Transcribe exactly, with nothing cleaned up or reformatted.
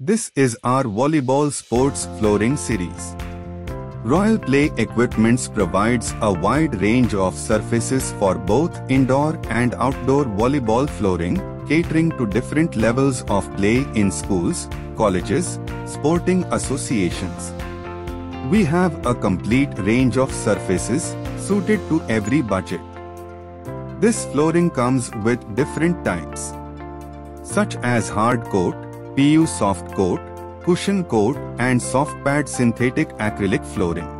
This is our volleyball sports flooring series. Royal Play Equipments provides a wide range of surfaces for both indoor and outdoor volleyball flooring, catering to different levels of play in schools, colleges, sporting associations. We have a complete range of surfaces suited to every budget. This flooring comes with different types, such as hard coat, P U soft coat, cushion coat and soft pad synthetic acrylic flooring.